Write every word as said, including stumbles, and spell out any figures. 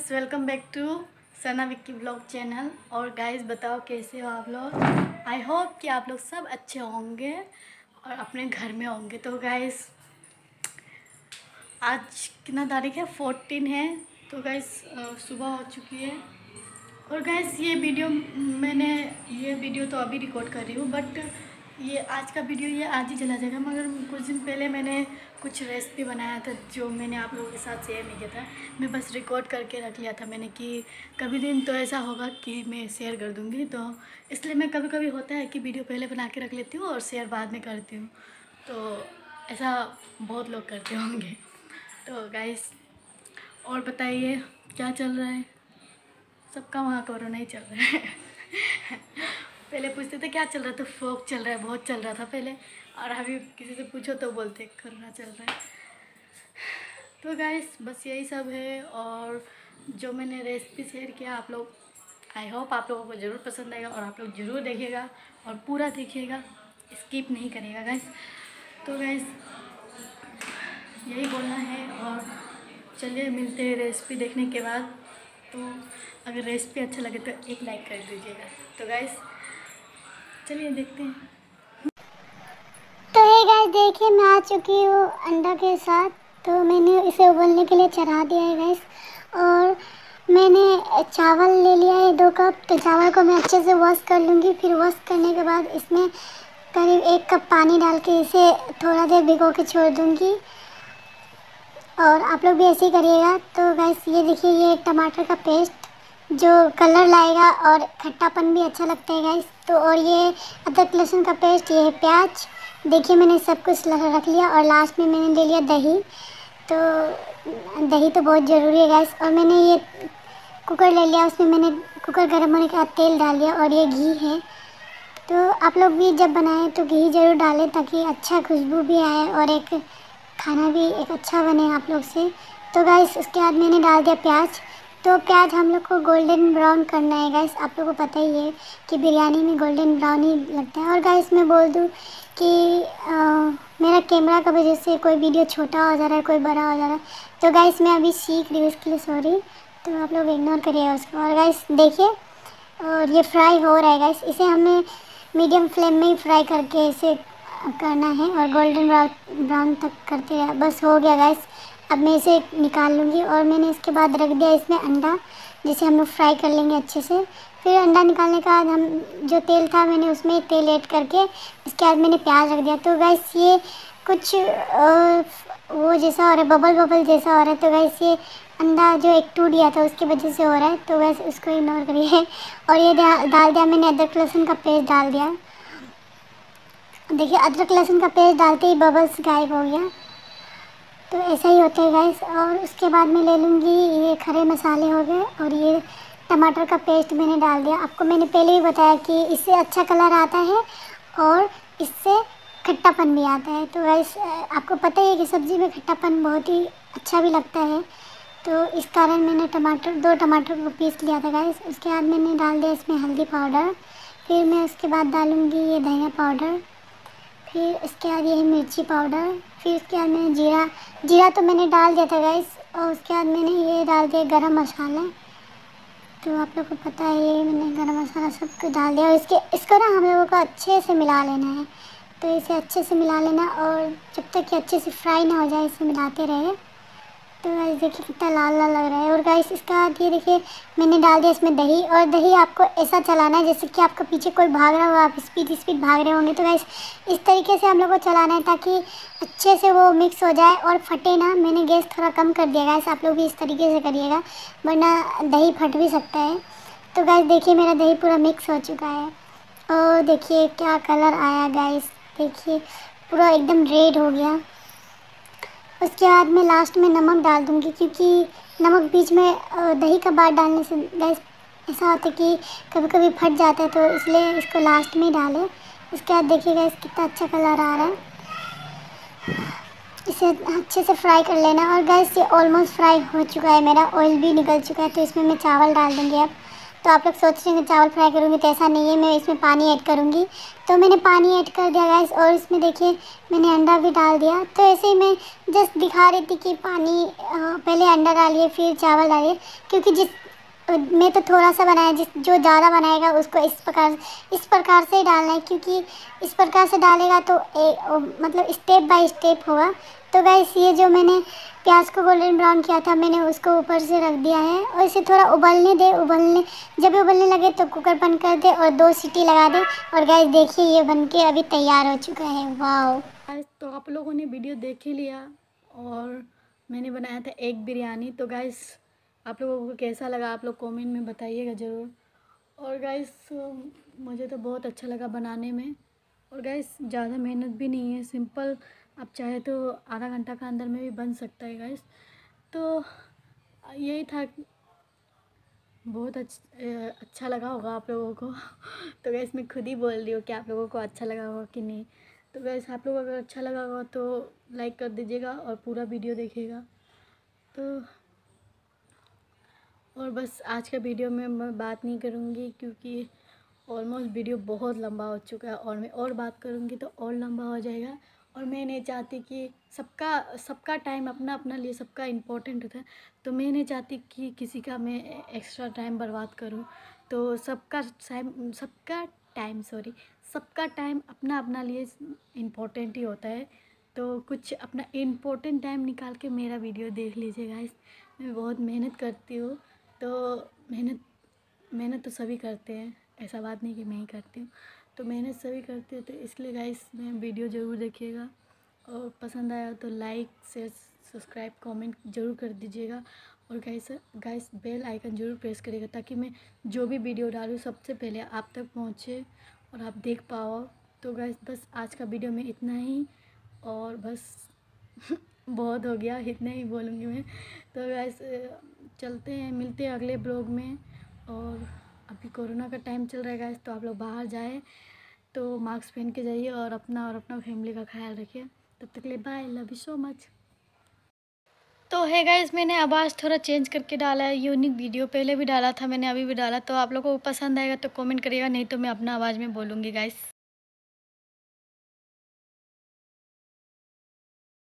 Guys, welcome back to Sana Vicky blog channel. और guys बताओ कैसे हो आप लोग। आई होप कि आप लोग सब अच्छे होंगे और अपने घर में होंगे। तो गाइस आज कितना तारीख है, फोर्टीन है। तो गाइस सुबह हो चुकी है। और गाइस ये वीडियो मैंने ये वीडियो तो अभी रिकॉर्ड कर रही हूँ, बट ये आज का वीडियो ये आज ही चला जाएगा। मगर कुछ दिन पहले मैंने कुछ रेसिपी बनाया था जो मैंने आप लोगों के साथ शेयर नहीं किया था। मैं बस रिकॉर्ड करके रख लिया था मैंने कि कभी दिन तो ऐसा होगा कि मैं शेयर कर दूँगी। तो इसलिए मैं कभी कभी होता है कि वीडियो पहले बना के रख लेती हूँ और शेयर बाद में करती हूँ। तो ऐसा बहुत लोग करते होंगे। तो गाइस और बताइए क्या चल रहा है। सबका वहाँ कोरोना ही चल रहा है। पहले पूछते थे क्या चल रहा है, तो फोक चल रहा है, बहुत चल रहा था पहले। और अभी किसी से पूछो तो बोलते कोरोना चल रहा है। तो गाइस बस यही सब है। और जो मैंने रेसिपी शेयर किया आप लोग, आई होप आप लोगों को ज़रूर पसंद आएगा और आप लोग ज़रूर देखिएगा और पूरा देखिएगा, स्किप नहीं करिएगा गाइस। तो गाइस यही बोलना है। और चलिए मिलते हैं रेसिपी देखने के बाद। तो अगर रेसिपी अच्छा लगे तो एक लाइक कर दीजिएगा। तो गाइस चलिए देखते हैं। तो ये गाइस देखिए मैं आ चुकी हूँ अंडा के साथ। तो मैंने इसे उबलने के लिए चढ़ा दिया है गाइस। और मैंने चावल ले लिया है दो कप। तो चावल को मैं अच्छे से वॉश कर लूँगी। फिर वॉश करने के बाद इसमें करीब एक कप पानी डाल के इसे थोड़ा देर भिगो के छोड़ दूँगी। और आप लोग भी ऐसे ही करिएगा। तो गाइस ये देखिए, ये टमाटर का पेस्ट जो कलर लाएगा और खट्टापन भी अच्छा लगता है गाइस। तो और ये अदरक लहसुन का पेस्ट, ये है प्याज। देखिए मैंने सब कुछ रख लिया। और लास्ट में मैंने ले लिया दही। तो दही तो बहुत ज़रूरी है गाइस। और मैंने ये कुकर ले लिया, उसमें मैंने कुकर गर्म होने के बाद तेल डाल दिया। और ये घी है। तो आप लोग भी जब बनाएं तो घी ज़रूर डालें ताकि अच्छा खुशबू भी आए और एक खाना भी एक अच्छा बने आप लोग से। तो गाइस उसके बाद मैंने डाल दिया प्याज। तो प्याज हम लोग को गोल्डन ब्राउन करना है गाइस। आप लोगों को पता ही है कि बिरयानी में गोल्डन ब्राउन ही लगता है। और गाइस मैं बोल दूं कि आ, मेरा कैमरा की वजह से कोई वीडियो छोटा हो जा रहा है, कोई बड़ा हो जा रहा है। तो गाइस मैं अभी सीख रही हूँ, इसके लिए सॉरी। तो आप लोग इग्नोर करिएगा उसको। और गाइस देखिए, और ये फ्राई हो रहा है गाइस। इसे हमें मीडियम फ्लेम में ही फ्राई करके इसे करना है और गोल्डन ब्राउन तक करते रहे। बस हो गया गाइस। अब मैं इसे निकाल लूँगी। और मैंने इसके बाद रख दिया इसमें अंडा, जिसे हम लोग फ्राई कर लेंगे अच्छे से। फिर अंडा निकालने के बाद हम जो तेल था मैंने उसमें तेल ऐड करके इसके बाद मैंने प्याज रख दिया। तो गाइस ये कुछ आ, वो जैसा हो रहा है, बबल बबल जैसा हो रहा है। तो गाइस ये अंडा जो एक टूट गया था उसकी वजह से हो रहा है। तो गाइस उसको इग्नोर करिए। और ये डाल दिया मैंने अदरक लहसुन का पेस्ट डाल दिया। देखिए अदरक लहसुन का पेस्ट डालते ही बबल्स गायब हो गया। तो ऐसा ही होता है गाइस। और उसके बाद मैं ले लूँगी, ये खड़े मसाले हो गए और ये टमाटर का पेस्ट मैंने डाल दिया। आपको मैंने पहले ही बताया कि इससे अच्छा कलर आता है और इससे खट्टापन भी आता है। तो गाइस आपको पता ही है कि सब्ज़ी में खट्टापन बहुत ही अच्छा भी लगता है। तो इस कारण मैंने टमाटर दो टमाटर को पीस लिया था गाइस। उसके बाद मैंने डाल दिया इसमें हल्दी पाउडर। फिर मैं उसके बाद डालूँगी ये धनिया पाउडर। फिर इसके बाद ये मिर्ची पाउडर। फिर उसके बाद मैंने जीरा जीरा तो मैंने डाल दिया था गाइस। और उसके बाद मैंने ये डाल दिया गरम मसाला। तो आप लोगों को पता है ये मैंने गरम मसाला सब कुछ डाल दिया। और इसके इसको ना हम लोगों को अच्छे से मिला लेना है। तो इसे अच्छे से मिला लेना और जब तक कि अच्छे से फ्राई ना हो जाए इसे मिलाते रहे। तो गाइस देखिए कितना लाल लाल लग रहा है। और गाइस इसका बाद ये देखिए मैंने डाल दिया इसमें दही। और दही आपको ऐसा चलाना है जैसे कि आपका पीछे कोई भाग रहा हो, आप स्पीड स्पीड भाग रहे होंगे। तो गाइस इस तरीके से हम लोग को चलाना है ताकि अच्छे से वो मिक्स हो जाए और फटे ना। मैंने गैस थोड़ा कम कर दिया गाइस, आप लोग भी इस तरीके से करिएगा वरना दही फट भी सकता है। तो गाइस देखिए मेरा दही पूरा मिक्स हो चुका है। और देखिए क्या कलर आया गाइस, देखिए पूरा एकदम रेड हो गया। उसके बाद मैं लास्ट में नमक डाल दूँगी क्योंकि नमक बीच में दही का बाद डालने से गाइस ऐसा होता है कि कभी कभी फट जाता है। तो इसलिए इसको लास्ट में डालें। उसके बाद देखिए गाइस कितना अच्छा कलर आ रहा है। इसे अच्छे से फ्राई कर लेना। और गाइस ये ऑलमोस्ट फ्राई हो चुका है, मेरा ऑयल भी निकल चुका है। तो इसमें मैं चावल डाल दूँगी अब। तो आप लोग सोच रहे हैं चावल फ्राई करूँगी, तो ऐसा नहीं है, मैं इसमें पानी ऐड करूँगी। तो मैंने पानी ऐड कर दिया गाइस, और इसमें देखिए मैंने अंडा भी डाल दिया। तो ऐसे ही मैं जस्ट दिखा रही थी कि पानी पहले अंडा डालिए फिर चावल डालिए, क्योंकि जिस मैं तो थोड़ा सा बनाया, जिस जो ज़्यादा बनाएगा उसको इस प्रकार इस प्रकार से ही डालना है, क्योंकि इस प्रकार से डालेगा तो ए, ओ, मतलब स्टेप बाय स्टेप होगा। तो गाइस ये जो मैंने प्याज को गोल्डन ब्राउन किया था, मैंने उसको ऊपर से रख दिया है, और इसे थोड़ा उबलने दे। उबलने जब उबलने लगे तो कुकर बंद कर दे और दो सीटी लगा दे। और गाइस देखिए ये बनके अभी तैयार हो चुका है। वाओ गाइस तो आप लोगों ने वीडियो देख ही लिया, और मैंने बनाया था एग बिरयानी। तो गाइस आप लोगों को कैसा लगा आप लोग कमेंट में बताइएगा ज़रूर। और गाइस मुझे तो बहुत अच्छा लगा बनाने में। और गाइस ज़्यादा मेहनत भी नहीं है, सिंपल, आप चाहे तो आधा घंटा का अंदर में भी बन सकता है गाइस। तो यही था, बहुत अच्छा अच्छा लगा होगा आप लोगों को। तो गाइस मैं खुद ही बोल रही हूँ कि आप लोगों को अच्छा लगा होगा कि नहीं। तो गाइस आप लोगों को अगर अच्छा लगा होगा तो लाइक कर दीजिएगा और पूरा वीडियो देखिएगा। तो और बस आज का वीडियो में मैं बात नहीं करूँगी, क्योंकि ऑलमोस्ट वीडियो बहुत लंबा हो चुका है, और मैं और बात करूँगी तो और लंबा हो जाएगा। और मैं नहीं चाहती कि सबका सबका टाइम अपना अपना लिए सबका इम्पोर्टेंट होता है, तो मैं नहीं चाहती कि किसी का मैं एक्स्ट्रा टाइम बर्बाद करूँ। तो सबका टाइम सबका टाइम सॉरी सबका टाइम अपना अपना लिए इम्पोर्टेंट ही होता है। तो कुछ अपना इम्पोर्टेंट टाइम निकाल के मेरा वीडियो देख लीजिएगा। इस मैं बहुत मेहनत करती हूँ, तो मेहनत मेहनत तो सभी करते हैं, ऐसा बात नहीं कि मैं ही करती हूँ। तो मेहनत सभी करते हैं, तो इसलिए गाइस मैं वीडियो ज़रूर देखिएगा, और पसंद आया तो लाइक शेयर सब्सक्राइब कमेंट ज़रूर कर दीजिएगा। और गाइस गाइस बेल आइकन ज़रूर प्रेस करिएगा, ताकि मैं जो भी वीडियो डालूँ सबसे पहले आप तक पहुँचे और आप देख पाओ। तो गाइस बस आज का वीडियो में इतना ही, और बस बहुत हो गया, इतना ही बोलूँगी मैं। तो गाइस चलते हैं, मिलते हैं अगले ब्लॉग में। और अभी कोरोना का टाइम चल रहा है गाइस, तो आप लोग बाहर जाए तो मास्क पहन के जाइए, और अपना और अपना फैमिली का ख्याल रखिए। तब तक के लिए bye, love you so much. तो है गाइस मैंने आवाज़ थोड़ा चेंज करके डाला है, यूनिक वीडियो पहले भी डाला था मैंने, अभी भी डाला। तो आप लोगों को पसंद आएगा तो कमेंट करिएगा, नहीं तो मैं अपना आवाज़ में बोलूँगी गाइस।